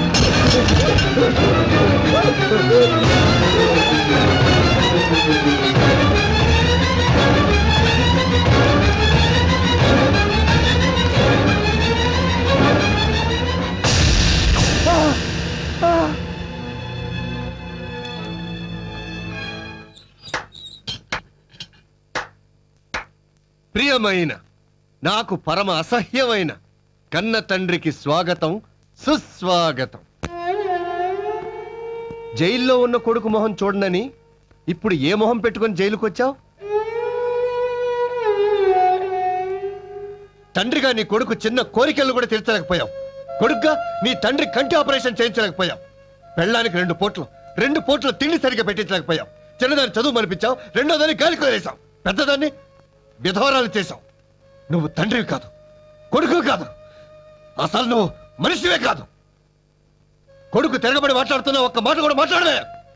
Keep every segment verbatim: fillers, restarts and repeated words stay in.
ప్రియమైన నాకు పరమ అసహ్యమైన కన్న తండ్రికి స్వాగతం సుస్వాగతం. జైల్లో ఉన్న కొడుకు మొహం చూడనని ఇప్పుడు ఏ మొహం పెట్టుకొని జైలుకు వచ్చావు? తండ్రిగా నీ కొడుకు చిన్న కోరికలు కూడా తీర్చలేకపోయావు. కొడుకుగా నీ తండ్రి కంటి ఆపరేషన్ చేయించలేకపోయావు. పెళ్ళానికి రెండు పోట్లు రెండు పోట్ల తిండి సరిగ్గా పెట్టించలేకపోయావు. చిన్నదాన్ని చదువు మనిపించావు, రెండోదాన్ని గాలికి వదిలేసావు, పెద్దదాన్ని విధవరాలు చేశావు. నువ్వు తండ్రివి కాదు, కొడుకు కాదు, అసలు నువ్వు మనిషివే కాదు. కొడుకు తిరగబడి మాట్లాడుతున్నా ఒక్క మాట కూడా మాట్లాడలే.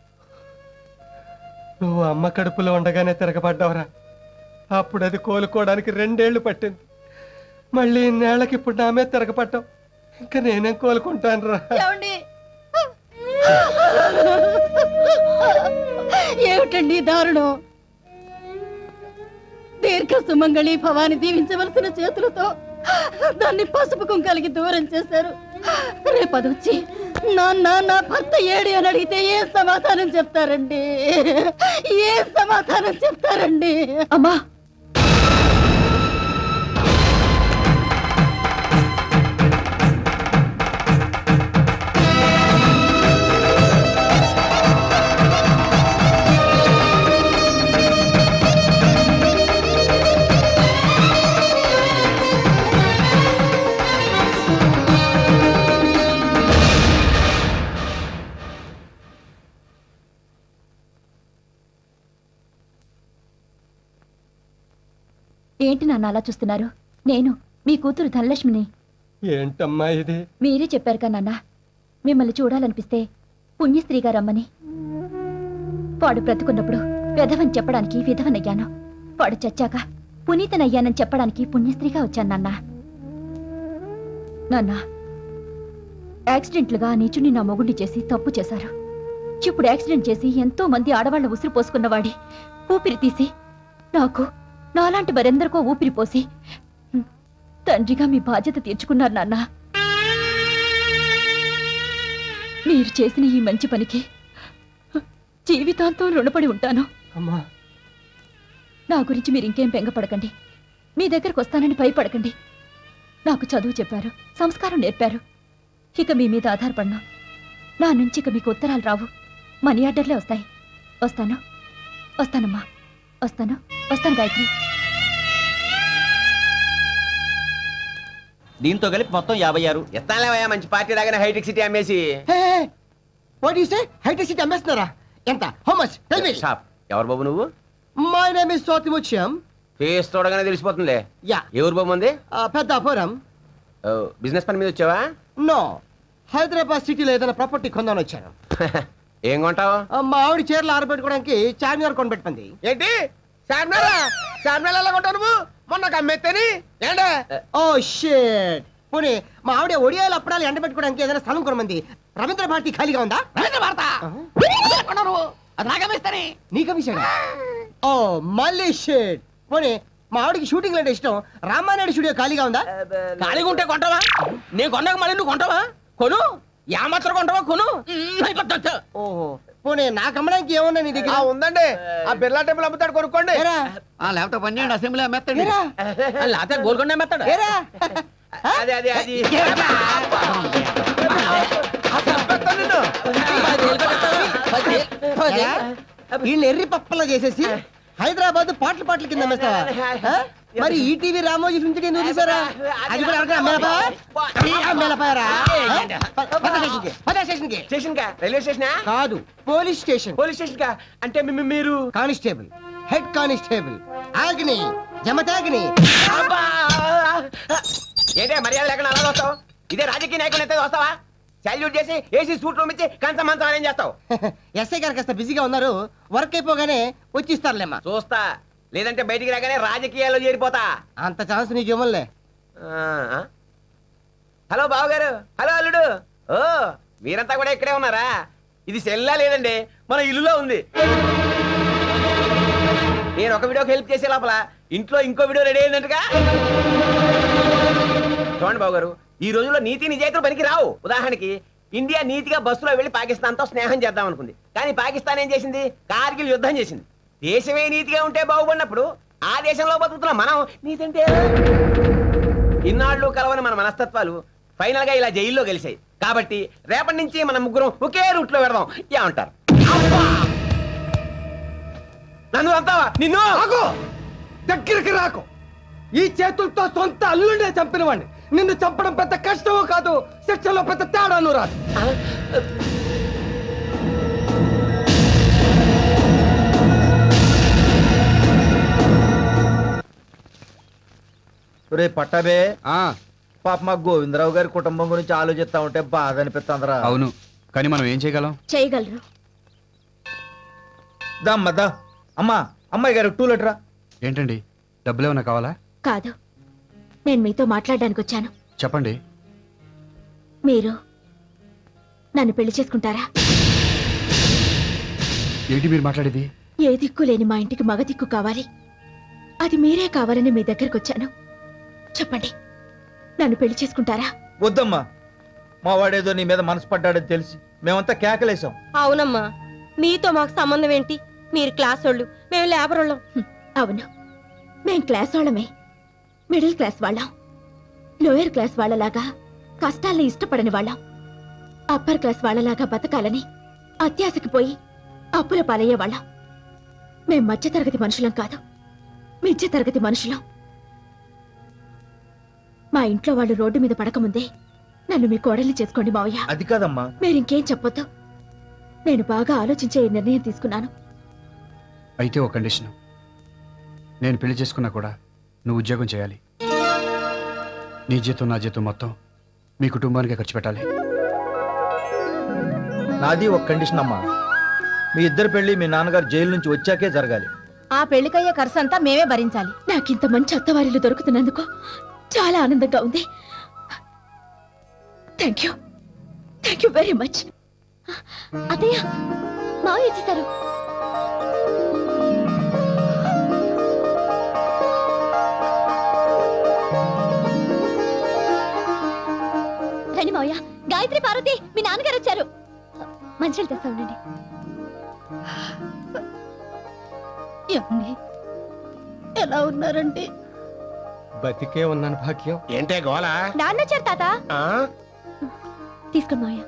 నువ్వు అమ్మ కడుపులో ఉండగానే తిరగబడ్డావురా. అప్పుడు అది కోలుకోవడానికి రెండేళ్లు పట్టింది. మళ్ళీ ఇన్నేళ్లకి ఇప్పుడు నామే తిరగబడ్డావు. ఇంకా నేనేం కోలుకుంటాను రా. ఏమిటండి దారుణం? దీర్ఘ సుమంగళి భవాని దీవించవలసిన చేతులతో దాన్ని పసుపు కుంకాలకి దూరం చేశారు. రేపదొచ్చి నాన్న నా భర్త ఏడి అని అడిగితే ఏ సమాధానం చెప్తారండి? ఏ సమాధానం చెప్తారండి? అమ్మా, ఏంటి నాన్న అలా చూస్తున్నారు? నేను మీ కూతురు ధనలక్ష్మిని. ఏంటమ్మా ఇది? మీరే చెప్పారు కదా నాన్న, మిమ్మల్ని చూడాలనిపిస్తే పుణ్యస్త్రీగా రమ్మని. వాడు బ్రతుకున్నప్పుడు విధవని చెప్పడానికి విధవనయ్యాను. వాడు చచ్చాక పునీతనయ్యానని చెప్పడానికి పుణ్యస్త్రీగా వచ్చాను నాన్న. నాన్న, యాక్సిడెంట్లుగా నీచుని నా మొగుడిని చేసి తప్పు చేశారు. ఇప్పుడు యాక్సిడెంట్ చేసి ఎంతో మంది ఆడవాళ్ల ఉసిరు పోసుకున్నవాడి ఊపిరి తీసి నాకు నాలాంటి మరెందరికో ఊపిరి పోసి తండ్రిగా మీ బాధ్యత తీర్చుకున్నారు నాన్న. మీరు చేసిన ఈ మంచి పనికి జీవితాంతం రుణపడి ఉంటాను. అమ్మా, నా గురించి మీరు ఇంకేం బెంగపడకండి. మీ దగ్గరకు వస్తానని భయపడకండి. నాకు చదువు చెప్పారు, సంస్కారం నేర్పారు. ఇక మీ మీద ఆధారపడను. నా నుంచి ఇక మీకు ఉత్తరాలు రావు, మనీ ఆర్డర్లే వస్తాయి. వస్తాను వస్తానమ్మా వస్తాను వస్తాను గాయత్రి. దీంతో కలిపి మొత్తం యాభై ఆరు. ఎత్తాలేవయ్యా, మంచి పార్టీ లాగానే హైటెక్ సిటీ అమ్మేసి. What you say? Hitech city అమ్మేస్తున్నారా? ఎంత? How much? Tell me. Shop. ఎవరు బాబు నువ్వు? My name is Sothimuthyam. Face చూడగానే తెలిసిపోతుందిలే. యా. ఎవరు బాబు ఉంది? పెద్దాపురం. బిజినెస్ పని మీద వచ్చావా? నో, హైదరాబాద్ సిటీలో ఏదైనా ప్రాపర్టీ కొందామని వచ్చాను. ఏం కొంటావు? మా ఆవిడ చీరలు ఆరబెట్టుకోవడానికి చార్మినార్ కొనిపెట్టుకుంది. ఏంటి చార్మినార్? చార్మినార్ ఎలా కొంటావు నువ్వు? మొన్న కమ్మెత్తని ఏంటే? Oh shit. పోనీ మా ఆవిడ ఒడియాలు అప్పడాలు ఎండబెట్టుకోవడానికి ఏదైనా స్థలం కొనమంది. రవీంద్ర భారతి ఖాళీగా ఉందా? రవీంద్ర భారత నీకమిషాడా? ఓ మళ్ళీ షిట్. పోనీ మా ఆవిడకి షూటింగ్ అంటే ఇష్టం. రామానాయుడు స్టూడియో ఖాళీగా ఉందా? ఖాళీగా ఉంటే కొంటావా? నేను కొన్నాక మళ్ళీ నువ్వు కొంటావా? కొను. యా మాత్రం కొంటావా? కొను. ఓహో, పోనీ నాకు అమ్మడానికి ఏమన్నా నీ దగ్గర? ఉందండి, ఆ బిర్లా టెంపుల్ అమ్ముతాడు, కొనుక్కోండి. లేకపోతే పని చేయండి, అసెంబ్లీ అమ్మేస్తాడు. లేకపోతే గోల్కొండ అమ్మేస్తాడు. అదే అదే అది వీళ్ళు ఎర్రి పప్పలా చేసేసి హైదరాబాద్ పాటల పాటల కింద అమ్మేస్తావా? మరి ఈటీవీ రామోజీ ఫిల్మ్ సిటీ ఎందుకు తీసారా? అది కూడా రైల్వే స్టేషన్ కాదు, పోలీస్ స్టేషన్. పోలీస్ స్టేషన్ కా? అంటే మీరు కానిస్టేబుల్, హెడ్ కానిస్టేబుల్. ఆగ్ని జమతాగ్ని. ఏంటే మర్యాద లేకుండా అలా వస్తావు? ఇదే రాజకీయ నాయకులు అయితే వస్తావా? సాల్యూట్ చేసి ఏసీ సూట్ రూమ్ ఇచ్చి కంచ మంచం ఏం చేస్తావు? ఎస్ఐ గారు కాస్త బిజీగా ఉన్నారు, వర్క్ అయిపోగానే వచ్చిస్తారులేమ్మా. చూస్తా, లేదంటే బయటికి రాగానే రాజకీయాల్లో చేరిపోతా. అంత ఛాన్స్ నీకు ఇవ్వలే. హలో బావగారు. హలో అల్లుడు. ఓ మీరంతా కూడా ఇక్కడే ఉన్నారా? ఇది సెల్లా లేదండి, మన ఇల్లులో ఉంది. నేను ఒక వీడియోకి హెల్ప్ చేసే లోపల ఇంట్లో ఇంకో వీడియో రెడీ అయిందంటగా. చూడండి బాబు గారు, ఈ రోజుల్లో నీతి నిజాయితీలు పనికి రావు. ఉదాహరణకి ఇండియా నీతిగా బస్సులో వెళ్లి పాకిస్తాన్తో స్నేహం చేద్దాం అనుకుంది, కానీ పాకిస్తాన్ ఏం చేసింది? కార్గిల్ యుద్ధం చేసింది. దేశమే నీతిగా ఉంటే బాగుపడినప్పుడు ఆ దేశంలో బతుకుతున్నాం మనం. నీతి అంటే ఇన్నాళ్ళు కలవని మన మనస్తత్వాలు ఫైనల్ గా ఇలా జైల్లో గెలిచాయి. కాబట్టి రేపటి నుంచి మన ముగ్గురం ఒకే రూట్ లో పెడదాం. ఏమంటారు? నన్ను అంతావా? నిన్ను దగ్గరికి రాకు. ఈ చేతులతో సొంత అల్లుండే చంపిన వాడిని నిన్ను చంపడం పెద్ద కష్టమో కాదు, శిక్షలో పెద్ద తేడాను రాదు. రే పట్టాబే, పాప మా గోవిందరావు గారి కుటుంబం గురించి ఆలోచిస్తా ఉంటే బాధ అనిపిస్తుందిరా. అవును, కానీ మనం ఏం చేయగలం? చేయగలరు. దమ్మా దా. అమ్మా, అమ్మాయి గారు టూ లెటరా. ఏంటండి, డబ్బులు ఏమన్నా కావాలా? కాదు, నేను మీతో మాట్లాడడానికి వచ్చాను. చెప్పండి. మీరు నన్ను పెళ్లి చేసుకుంటారా? ఏంటి మీరు మాట్లాడేది? ఏ దిక్కు లేని మా ఇంటికి మగ దిక్కు కావాలి, అది మీరే కావాలని మీ దగ్గరకు వచ్చాను. చెప్పండి, నన్ను పెళ్లి చేసుకుంటారా? వద్దమ్మా, మా వాడేదో నీ మీద మనసు పడ్డాడని తెలిసి మేమంతా కేకలేసాం. అవునమ్మా, మీతో మాకు సంబంధం ఏంటి? మీరు క్లాస్ వాళ్ళు, మేము లేబర్ వాళ్ళం. అవును, మేం క్లాస్ వాళ్ళమే. మిడిల్ క్లాస్ వాళ్ళం. లోయర్ క్లాస్ వాళ్ళలాగా కష్టాల్ని ఇష్టపడని వాళ్ళం. అప్పర్ క్లాస్ వాళ్ళలాగా బతకాలని అత్యాశకి పోయి అప్పుల పాలయ్యే వాళ్ళం. మేం మధ్య తరగతి మనుషులం కాదు, మిధ్య తరగతి మనుషులం. మా ఇంట్లో వాళ్ళు రోడ్డు మీద పడకముందే నన్ను మీ కోడల్ని చేసుకోండి మావయ్య. అది కాదమ్మా. మీరింకేం చెప్పొద్దు. నేను బాగా ఆలోచించే ఈ నిర్ణయం తీసుకున్నాను. అయితే ఒక కండిషన్, నేను పెళ్లి చేసుకున్నా కూడా నువ్వు ఉద్యోగం చేయాలి. నీ జీతం నా జీతం మొత్తం మీ కుటుంబానికి ఖర్చు పెట్టాలి. నాది ఒక కండిషన్ అమ్మా, మీ ఇద్దరు పెళ్లి మీ నాన్నగారు జైలు నుంచి వచ్చాకే జరగాలి. ఆ పెళ్లికయ్యే ఖర్చు అంతా మేమే భరించాలి. నాకింత మంచి అత్తవారిలు దొరుకుతున్నందుకు చాలా ఆనందంగా ఉంది. Thank you, thank you very much. అత్తయ్య, మావయ్య వచ్చేసారు. రండి మావయ్య. గాయత్రి, పార్వతి, మీ నాన్నగారు వచ్చారు. మంచిలు తెస్తా ఉండండి. ఏమండి, ఎలా ఉన్నారంటే? బతికే ఉన్నాను భాగ్యం. ఏంటే గోలా? నాన్న వచ్చారు తాత. తీసుకో మావయ్య.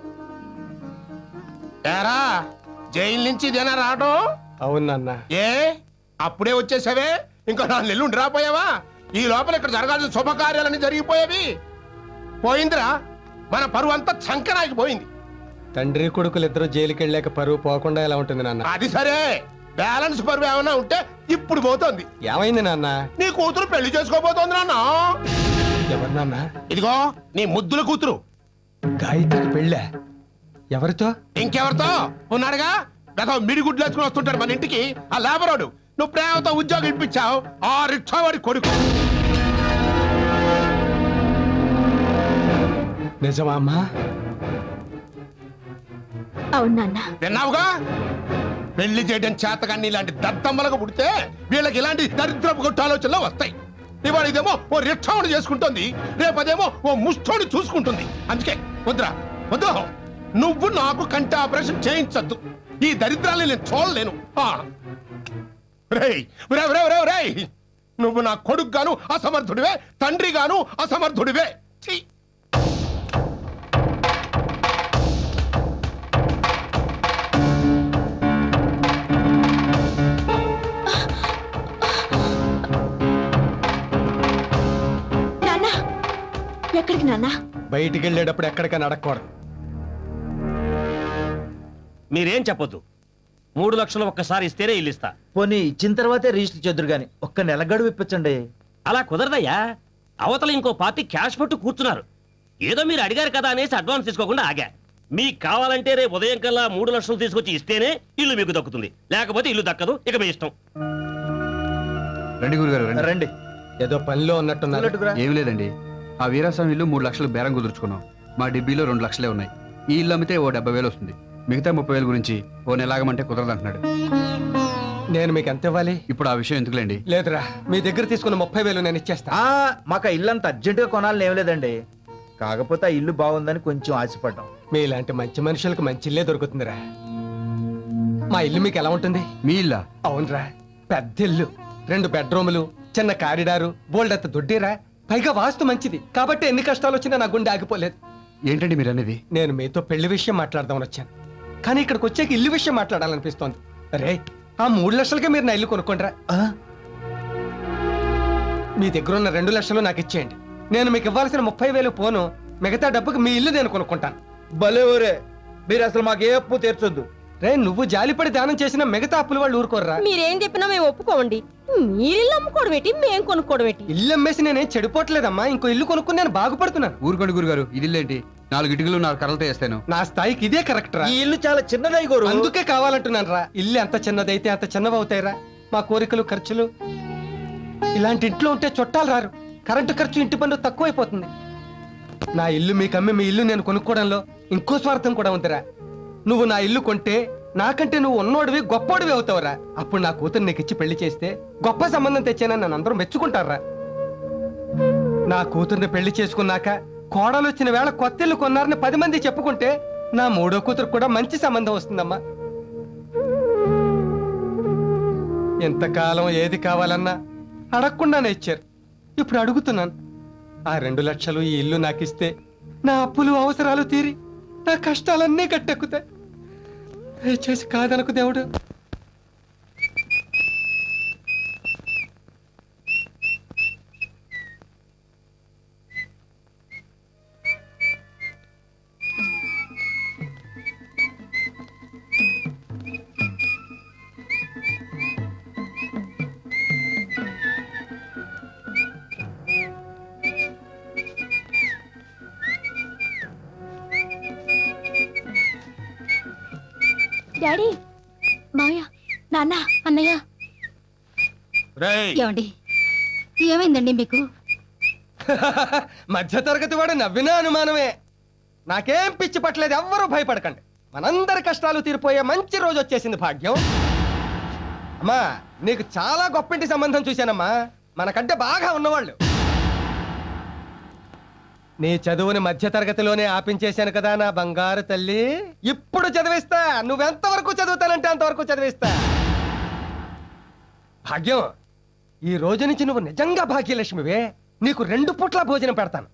ఏరా, జైలు నుంచి ఇదేనా రావడం? అవును నాన్న. ఏ అప్పుడే వచ్చేసావే? ఇంకా నాలుగు నెలలు రాపోయావా? ఈ లోపల ఇక్కడ జరగాల్సిన శుభకార్యాలన్నీ జరిగిపోయేవి. పోయిందిరా, మన పరువు అంతా చంకరాకి పోయింది. తండ్రి కొడుకులు ఇద్దరు జైలుకి వెళ్ళాక పరువు పోకుండా ఎలా ఉంటుంది నాన్న? అది సరే, బ్యాలెన్స్ పరువు ఏమైనా ఉంటే ఇప్పుడు పోతోంది. ఏమైంది నాన్న? నీ కూతురు పెళ్లి చేసుకోబోతోంది నాన్న. ఎవరు నాన్న? ఇదిగో నీ ముద్దుల కూతురు. గాయత్రికి పెళ్ళా? ఎవరితో? ఇంకెవరితో ఉన్నాడుగా, గత మిడిగుడ్లు వేసుకుని వస్తుంటాడు మన ఇంటికి ఆ లేబరోడు. నువ్వు ప్రేమతో ఉద్యోగం ఇప్పించావు, ఆ రిక్షా వాడి కొడుకు. నిజమా అమ్మా? అవును నాన్న. విన్నావుగా, పెళ్లి చేయడం చేతగాన్ని ఇలాంటి దద్దమ్మలకు పుడితే వీళ్ళకి ఇలాంటి దరిద్రపు కొట్టు ఆలోచనలు వస్తాయి. ఇవాళ ఇదేమో ఓ రిక్షావుడు చేసుకుంటుంది, రేపదేమో ఓ ముష్టోడు చూసుకుంటుంది. అందుకే వద్దురా, వద్దు. నువ్వు నాకు కంటి ఆపరేషన్ చేయించద్దు. ఈ దరిద్రాన్ని నేను చూడలేను. రేయ్ రే రే రే రేయ్, నువ్వు నా కొడుకు గాను అసమర్థుడివే, తండ్రి గాను అసమర్థుడివే. ఛీ! నాన్న, ఎక్కడికి నాన్న? బయటికి వెళ్ళేటప్పుడు ఎక్కడికైనా అడగకూడదు. మీరేం చెప్పొద్దు. మూడు లక్షలు ఒక్కసారి ఇస్తేనే ఇల్లు ఇస్తా. పోనీ ఇచ్చిన తర్వాతే రిజిస్టర్ చేద్దరు గాని ఒక్క నెల గడువు ఇప్పించండి. అలా కుదరదయ్యా, అవతల ఇంకో పార్టీ క్యాష్ పట్టు కూర్చున్నారు. ఏదో మీరు అడిగారు కదా అనేసి అడ్వాన్స్ తీసుకోకుండా ఆగా. మీకు కావాలంటే రేపు ఉదయం కల్లా మూడు లక్షలు తీసుకొచ్చి ఇస్తేనే ఇల్లు మీకు దక్కుతుంది, లేకపోతే ఇల్లు దక్కదు. ఇక మీ ఇష్టం. రండి గురుగారు, రండి. రండి. ఏదో పనిలో ఉన్నట్టున్నారు. ఏమి లేదండి, ఆ వీరాస్వామి ఇల్లు మూడు లక్షలు బేరం కుదుర్చుకున్నాం. మా డిబ్బీలో రెండు లక్షలే ఉన్నాయి. ఈ ఇల్లు అమ్మితే ఓ డెబ్బై వేలు వస్తుంది. మిగతా ముప్పై వేలు గురించి ఓ నెలాగమంటే కుదరదంటున్నాడు. నేను మీకు ఎంత ఇవ్వాలి? ఇప్పుడు ఆ విషయం ఎందుకులేండి. లేదురా, మీ దగ్గర తీసుకున్న ముప్పై వేలు నేను ఇచ్చేస్తా. మాకు ఆ ఇల్లు అంత అర్జెంటుగా కొనాలని ఏం లేదండి. కాకపోతే ఆ ఇల్లు బాగుందని కొంచెం ఆశపడ్డాం. మీలాంటి మంచి మనుషులకు మంచి ఇల్లే దొరుకుతుందిరా. మా ఇల్లు మీకు ఎలా ఉంటుంది? మీ ఇల్లా? అవునరా, పెద్ద ఇల్లు, రెండు బెడ్రూములు, చిన్న కారిడారు, బోల్డంత దొడ్డిరా. పైగా వాస్తు మంచిది కాబట్టి ఎన్ని కష్టాలు వచ్చినా నా గుండె ఆగిపోలేదు. ఏంటండి మీరు అనేది? నేను మీతో పెళ్లి విషయం మాట్లాడదామని వచ్చాను, కానీ ఇక్కడికి వచ్చాక ఇల్లు విషయం మాట్లాడాలనిపిస్తోంది. రే, ఆ మూడు లక్షలకే మీరు నా ఇల్లు కొనుక్కోండిరా. మీ దగ్గర ఉన్న రెండు లక్షలు నాకు ఇచ్చేయండి. నేను మీకు ఇవ్వాల్సిన ముప్పై వేలు పోను, మిగతా డబ్బుకి మీ ఇల్లు నేను కొనుక్కుంటాను. భలే ఊరే, మీరు అసలు మాకు ఏ అప్పు తీర్చొద్దు. రే, నువ్వు జాలిపడి దానం చేసిన మిగతా అప్పులు వాళ్ళు ఊరుకోర్రా. మీరేం చెప్పినా మేము ఒప్పుకోండి. మీరు అమ్ముకోవడం ఏంటి, మేము కొనుక్కోవడం ఏంటి? ఇల్లు అమ్మేసి నేనేం చెడిపోవట్లేదమ్మా, ఇంకో ఇల్లు కొనుక్కుని నేను బాగుపడుతున్నాను. ఊరుకోండి గురుగారు, ఇది ఇల్లేంటి? నాలుగు ఇటుకలు నాలుగు కర్రలతో వేస్తాను. నా స్థాయికి ఇదే కరెక్ట్ రా. ఈ ఇల్లు చాలా చిన్నదై గురు, అందుకే కావాలంటున్నాను రా. ఇల్లు ఎంత చిన్నదైతే అంత చిన్నవి అవుతాయిరా. మా కోరికలు ఖర్చులు ఇలాంటి ఇంట్లో ఉంటే చుట్టాలు రారు, కరెంటు ఖర్చు ఇంటి పన్ను తక్కువైపోతుంది. నా ఇల్లు మీకు అమ్మి మీ ఇల్లు నేను కొనుక్కోవడంలో ఇంకో స్వార్థం కూడా ఉందిరా. నువ్వు నా ఇల్లు కొంటే నాకంటే నువ్వు ఉన్నోడివి గొప్పోడివి అవుతావురా. అప్పుడు నా కూతురు నీకు ఇచ్చి పెళ్లి చేస్తే గొప్ప సంబంధం తెచ్చానని నన్ను అందరూ మెచ్చుకుంటారా. నా కూతుర్ని పెళ్లి చేసుకున్నాక కోడలు వచ్చిన వేళ కొత్త ఇల్లు కొన్నారని పది మంది చెప్పుకుంటే నా మూడో కూతురు కూడా మంచి సంబంధం వస్తుందమ్మా. ఎంతకాలం ఏది కావాలన్నా అడగకుండానే ఇచ్చారు, ఇప్పుడు అడుగుతున్నాను. ఆ రెండు లక్షలు ఈ ఇల్లు నాకిస్తే నా అప్పులు అవసరాలు తీరి నా కష్టాలన్నీ గట్టెక్కుతాయి. దయచేసి కాదనకు దేవుడు. డాడీ, మావయ్య, నాన్న, అన్నయ్య. ఏమండి, ఏమైందండి మీకు? మధ్య తరగతి వాడు నవ్వినా అనుమానమే. నాకేం పిచ్చి పట్టలేదు, ఎవ్వరూ భయపడకండి. మనందరి కష్టాలు తీరిపోయే మంచి రోజు వచ్చేసింది భాగ్యం. అమ్మా, నీకు చాలా గొప్పింటి సంబంధం చూశానమ్మా, మనకంటే బాగా ఉన్నవాళ్ళు. నీ చదువుని మధ్య తరగతిలోనే ఆపించేశాను కదా నా బంగారు తల్లి. ఇప్పుడు చదివిస్తా, నువ్వెంతవరకు చదువుతానంటే అంతవరకు చదివిస్తా. భాగ్యం, ఈ రోజు నుంచి నువ్వు నిజంగా భాగ్యలక్ష్మివే. నీకు రెండు పూట్ల భోజనం పెడతాను.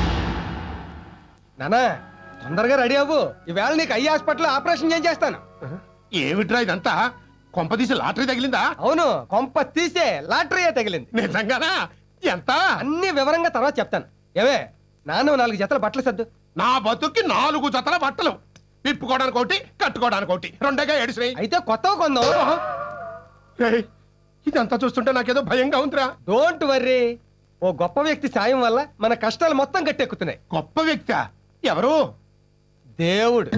నానా, తొందరగా రెడీ అవ్వు, ఈవేళ నీకు ఐ హాస్పిటల్ ఆపరేషన్ ఏం చేస్తాను. ఏమిట్రా ఇదంతా? కొంప తీసి లాటరీ తగిలిందా? అవును, కొంప తీసే లాటరీయే తగిలింది. నిజంగానా? ఎంత? అన్ని వివరంగా తర్వాత చెప్తాను. ఏవే, నాన్న నాలుగు జతల బట్టలు సర్దు. నా బతుక్కి నాలుగు జతల బట్టలు, విప్పుకోవడానికి ఒకటి, కట్టుకోవడానికి ఒకటి, రెండేగా ఏడిసినాయి. అయితే కొత్తగా కొందాం. ఏయ్, ఇదంతా చూస్తుంటే నాకేదో భయంగా ఉందిరా. డోంట్ వర్రీ, ఓ గొప్ప వ్యక్తి సాయం వల్ల మన కష్టాలు మొత్తం గట్టెక్కుతున్నాయి. గొప్ప వ్యక్తి? ఎవరు? దేవుడు.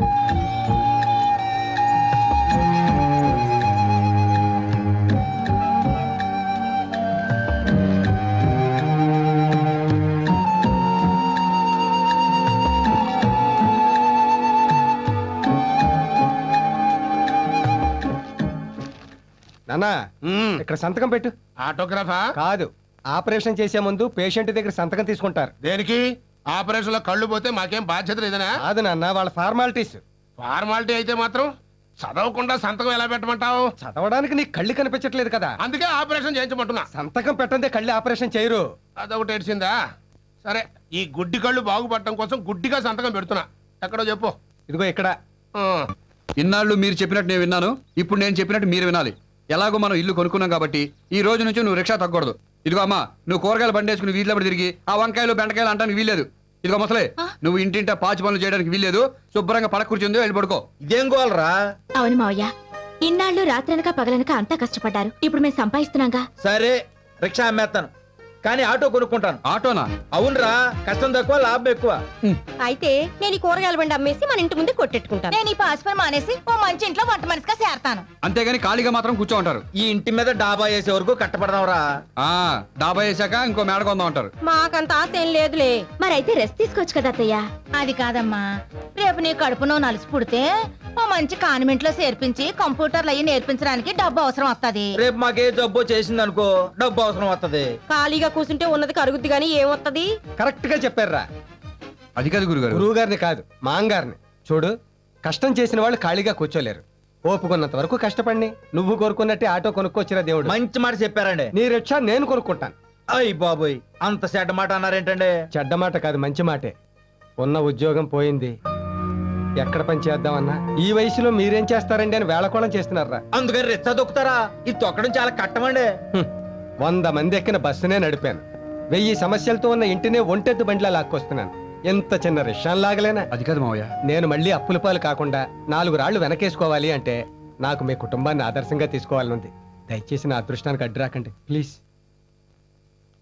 నానా, ఇక్కడ సంతకం పెట్టు. ఆటోగ్రాఫా? కాదు, ఆపరేషన్ చేసే ముందు పేషెంట్ దగ్గర సంతకం తీసుకుంటారు. దేనికి? ఆపరేషన్ లో కళ్ళు పోతే మాకేం బాధ్యత లేదనా? కాదు నాన్న, వాళ్ళ ఫార్మాలిటీస్. ఫార్మాలిటీ అయితే మాత్రం చదవకుండా సంతకం ఎలా పెట్టమంటావు? చదవడానికి నీకు కళ్ళు కనిపించట్లేదు కదా, అందుకే ఆపరేషన్ చేయించమంటున్నా. సంతకం పెట్టందే కళ్ళు ఆపరేషన్ చేయరు. అదొకటి ఏడ్చిందా? సరే, ఈ గుడ్డి కళ్ళు బాగుపడటం కోసం గుడ్డిగా సంతకం పెడుతున్నా. ఎక్కడో చెప్పు. ఇదిగో ఇక్కడ. ఇన్నాళ్ళు మీరు చెప్పినట్టు నేను విన్నాను, ఇప్పుడు నేను చెప్పినట్టు మీరు వినాలి. ఎలాగో మనం ఇల్లు కొనుక్కున్నాం కాబట్టి ఈ రోజు నుంచి నువ్వు రిక్షా తగ్గకూడదు. ఇదిగో అమ్మా, నువ్వు కూరగాయలు బండి వేసుకుని వీధిలో తిరిగి ఆ వంకాయలు బెండకాయలు అంటానికి వీల్లేదు. ఇదిగో ముసలే, నువ్వు ఇంటింటా పాచి పనులు చేయడానికి వీల్లేదు. శుభ్రంగా పడక కూర్చుందో వెళ్ళి పడుకో. ఇదేం గోలరా? అవును మావయ్య, ఇన్నాళ్ళు రాత్రనక పగలనక అంతా కష్టపడ్డారు, ఇప్పుడు మేము సంపాదిస్తున్నాగా. సరే, రిక్షా అమ్మేస్తాను. కానీ ఆటో కొనుక్కుంటాను. ఆటోనా? అవునరా, కష్టం తక్కువ లాభం ఎక్కువ. అయితే నేను ఈ కూరగాయల బండి అమ్మేసి మన ఇంటి ముందు కొట్టెట్టుకుంటాను. నేను ఈ పాస్పర్ మానేసి ఓ మంచి ఇంట్లో వంట మనిషిగా చేరతాను. అంతేగాని ఖాళీగా మాత్రం కూర్చో ఉంటారు. ఈ ఇంటి మీద డాబా వేసే వరకు కట్టపడదాంరా. ఆ డాబా వేసాక ఇంకో మేడ కొందాం అంటారు. మాకంత ఆశ ఏం లేదులే. మరైతే రెస్ట్ తీసుకోవచ్చు కదా అత్తయ్య. అది కాదమ్మా, రేపు నీ కడుపునో నలిసి పుడితే ఓ మంచి కాన్వెంట్ లో చేర్పించి కంప్యూటర్లు అయ్యి నేర్పించడానికి డబ్బు అవసరం వస్తది. రేపు మాకే జబ్బు చేసింది అనుకో, డబ్బు అవసరం వస్తది. ఖాళీగా కూర్చుంటే ఉన్నది కరుగుద్ది గానీ ఏమొత్తది? కరెక్ట్ గా చెప్పారా? అది కాదు గురుగారు. గురువు గారిని కాదు, మాంగారిని. చూడు, కష్టం చేసిన వాళ్ళు ఖాళీగా కూర్చోలేరు. ఓపుకున్నంత వరకు కష్టపడి నువ్వు కోరుకున్నట్టే ఆటో కొనుక్కొచ్చిరా దేవుడు. మంచి మాట చెప్పారండి. నీ రిక్షా నేను కొనుక్కుంటాను. అయ్యి బాబోయ్, అంత చెడ్డ మాట అన్నారేంటండి? చెడ్డ మాట కాదు, మంచి మాటే. ఉన్న ఉద్యోగం పోయింది, ఎక్కడ పని చేద్దామన్నా ఈ వయసులో మీరేం చేస్తారండి అని వేళకోళం చేస్తున్నారా? అందుకని రెచ్చ దొక్కుతారా? ఇది తొక్కడం చాలా కట్టమండి. వంద మంది ఎక్కిన బస్సునే నడిపాను. వెయ్యి సమస్యలతో ఉన్న ఇంటినే ఒంటెద్దు బండిలా లాక్కొస్తున్నాను. ఎంత చిన్న రిక్షాన్ లాగలేనా? అది కాదు మావయ్య. నేను మళ్ళీ అప్పుల పాలు కాకుండా నాలుగు రాళ్లు వెనకేసుకోవాలి అంటే నాకు మీ కుటుంబాన్ని ఆదర్శంగా తీసుకోవాలనుంది. దయచేసి నా అదృష్టానికి అడ్డు రాకండి ప్లీజ్.